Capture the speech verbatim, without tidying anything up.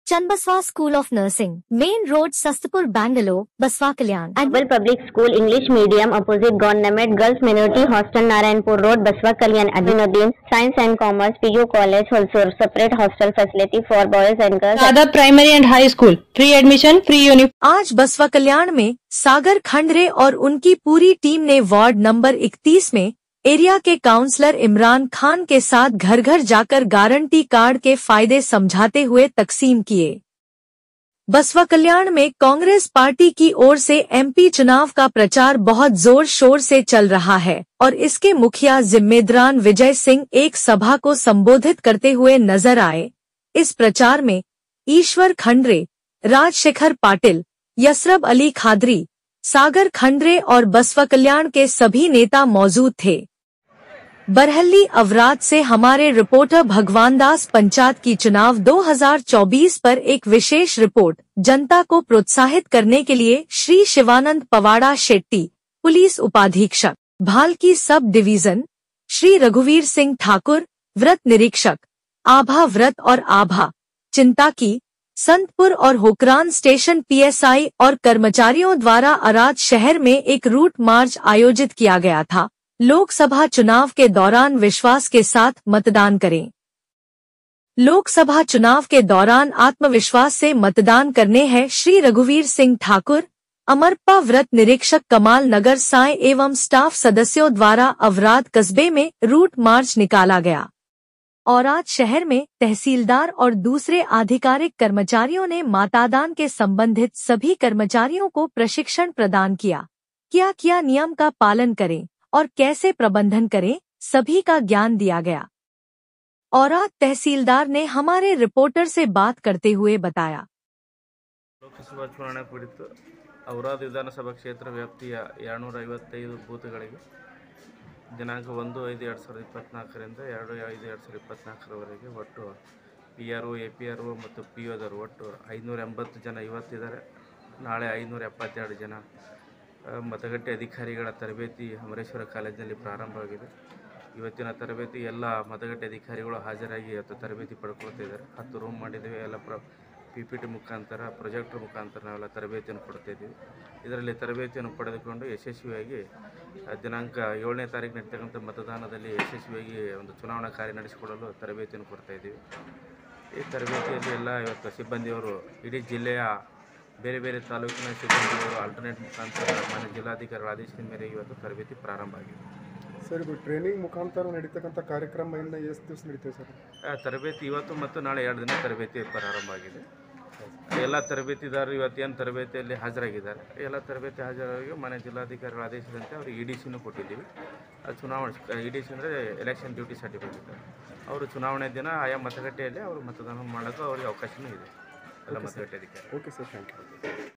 Chanbaswa School of Nursing, Main Road, Sastapur, Bangalore, Baswa Kalyan. And Well, Public School English Medium opposite Government Girls Minority Hostel Narayanpur Road, Baswa Kalyan. Adinuddin Science and Commerce P U College also separate hostel facility for boys and girls. Sada Primary and High School free admission, free uniform. आज बसवा कल्याण में सागर खंडरे और उनकी पूरी team ने ward number इकतीस में area के काउंसलर इमरान खान के साथ घर घर जाकर गारंटी कार्ड के फायदे समझाते हुए तकसीम किए। बसवा कल्याण में कांग्रेस पार्टी की ओर से एमपी चुनाव का प्रचार बहुत जोर शोर से चल रहा है और इसके मुखिया जिम्मेदारान विजय सिंह एक सभा को संबोधित करते हुए नजर आए। इस प्रचार में ईश्वर खंडरे, राजशेखर पाटिल, यसरब अली खादरी, सागर खंडरे और बसवा कल्याण के सभी नेता मौजूद थे। बरहल्ली अवराद से हमारे रिपोर्टर भगवान दास पंचायत की चुनाव दो हज़ार चौबीस पर एक विशेष रिपोर्ट। जनता को प्रोत्साहित करने के लिए श्री शिवानंद पवाड़ा शेट्टी, पुलिस उपाधीक्षक, भालकी सब डिवीजन, श्री रघुवीर सिंह ठाकुर, व्रत निरीक्षक, आभा व्रत और आभा चिंता की, संतपुर और होकरान स्टेशन पीएसआई और कर्मचारियों द्वारा अराद शहर में एक रूट मार्च आयोजित किया गया था। लोकसभा चुनाव के दौरान विश्वास के साथ मतदान करें। लोकसभा चुनाव के दौरान आत्मविश्वास से मतदान करने हैं श्री रघुवीर सिंह ठाकुर, अमरपा व्रत निरीक्षक कमाल नगर साय एवं स्टाफ सदस्यों द्वारा अवराद कस्बे में रूट मार्च निकाला गया और आज शहर में तहसीलदार और दूसरे आधिकारिक कर्मचारियों ने मतदान के संबंधित सभी कर्मचारियों को प्रशिक्षण प्रदान किया। क्या क्या नियम का पालन करें और कैसे प्रबंधन करें, सभी का ज्ञान दिया गया। और आज तहसीलदार ने हमारे रिपोर्टर से बात करते हुए बताया। लोकसभा चुनाव ಕುರಿತು ಔರಾದ್ ವಿಧಾನಸಭಾ ಕ್ಷೇತ್ರ ವ್ಯಾಪ್ತಿಯ ಎರಡುನೂರ ಐವತ್ತೈದು ಬೂತ್ಗಳಿಗೆ ದಿನಾಂಕ ಒಂದು ಐದು ಎರಡು ಸಾವಿರದ ಇಪ್ಪತ್ನಾಲ್ಕರಿಂದ ಎರಡು ಐದು ಎರಡು ಸಾವಿರದ ಇಪ್ಪತ್ನಾಲ್ಕರವರೆಗೆ ಒಟ್ಟು P R O A P R O ಮತ್ತು ಪಿ ಒದರು ಒಟ್ಟು ಐನೂರ ಎಂಬತ್ತು ಜನ ಇವತ್ತಿದ್ದಾರೆ। ನಾಳೆ ಐನೂರ ಎಪ್ಪತ್ತೆರಡು ಜನ ಮತಗಟ್ಟೆ ಅಧಿಕಾರಿಗಳ ತರಬೇತಿ ಅಮರೇಶ್ವರ ಕಾಲೇಜಿನಲ್ಲಿ ಪ್ರಾರಂಭವಾಗಿದೆ। ಇವತ್ತಿನ ತರಬೇತಿ ಎಲ್ಲ ಮತಗಟ್ಟೆ ಅಧಿಕಾರಿಗಳು ಹಾಜರಾಗಿ ಇವತ್ತು ತರಬೇತಿ ಪಡ್ಕೊಳ್ತಿದ್ದಾರೆ। ಹತ್ತು ರೂಮ್ ಮಾಡಿದ್ದೇವೆ, ಎಲ್ಲ ಪ್ರ ಪಿ ಪಿ ಟಿ ಮುಖಾಂತರ ಪ್ರೊಜೆಕ್ಟರ್ ಮುಖಾಂತರ ನಾವೆಲ್ಲ ತರಬೇತಿಯನ್ನು ಕೊಡ್ತಾಯಿದ್ದೀವಿ। ಇದರಲ್ಲಿ ತರಬೇತಿಯನ್ನು ಪಡೆದುಕೊಂಡು ಯಶಸ್ವಿಯಾಗಿ ದಿನಾಂಕ ಏಳನೇ ತಾರೀಕು ನಡೀತಕ್ಕಂಥ ಮತದಾನದಲ್ಲಿ ಯಶಸ್ವಿಯಾಗಿ ಒಂದು ಚುನಾವಣಾ ಕಾರ್ಯ ನಡೆಸಿಕೊಡಲು ತರಬೇತಿಯನ್ನು ಕೊಡ್ತಾಯಿದ್ದೀವಿ। ಈ ತರಬೇತಿಯಲ್ಲಿ ಎಲ್ಲ ಇವತ್ತು ಸಿಬ್ಬಂದಿಯವರು ಇಡೀ ಜಿಲ್ಲೆಯ ಬೇರೆ ಬೇರೆ ತಾಲೂಕಿನ ಸಿಬ್ಬಂದಿಗಳು ಆಲ್ಟರ್ನೇಟ್ ಮುಖಾಂತರ ಮಾನ್ಯ ಜಿಲ್ಲಾಧಿಕಾರಿಗಳ ಆದೇಶದ ಮೇರೆಗೆ ಇವತ್ತು ತರಬೇತಿ ಪ್ರಾರಂಭ ಆಗಿದೆ। ಸರ್, ಇದು ಟ್ರೈನಿಂಗ್ ಮುಖಾಂತರ ನಡೀತಕ್ಕಂಥ ಕಾರ್ಯಕ್ರಮ ಇನ್ನು ಎಷ್ಟು ದಿವಸ ನಡೀತೇವೆ ಸರ್? ತರಬೇತಿ ಇವತ್ತು ಮತ್ತು ನಾಳೆ ಎರಡು ದಿನ ತರಬೇತಿ ಪ್ರಾರಂಭ ಆಗಿದೆ। ಎಲ್ಲ ತರಬೇತಿದಾರರು ಇವತ್ತೇನು ತರಬೇತಿಯಲ್ಲಿ ಹಾಜರಾಗಿದ್ದಾರೆ, ಎಲ್ಲ ತರಬೇತಿ ಹಾಜರಾಗಿ ಮಾನ್ಯ ಜಿಲ್ಲಾಧಿಕಾರಿಗಳ ಆದೇಶದಂತೆ ಅವ್ರಿಗೆ ಇ ಡಿ ಸಿನೂ ಕೊಟ್ಟಿದ್ದೀವಿ। ಚುನಾವಣೆ ಇ ಡಿ ಸಿ ಅಂದರೆ ಎಲೆಕ್ಷನ್ ಡ್ಯೂಟಿ ಸರ್ಟಿಫಿಕೇಟ್, ಅವರು ಚುನಾವಣೆ ದಿನ ಆಯಾ ಮತಗಟ್ಟೆಯಲ್ಲಿ ಅವರು ಮತದಾನ ಮಾಡೋಕ್ಕೆ ಅವ್ರಿಗೆ ಅವಕಾಶವೂ ಇದೆ ಎಲ್ಲ ಮತಗಟ್ಟೆ ಅಧಿಕಾರಿ। Okay sir, thank you.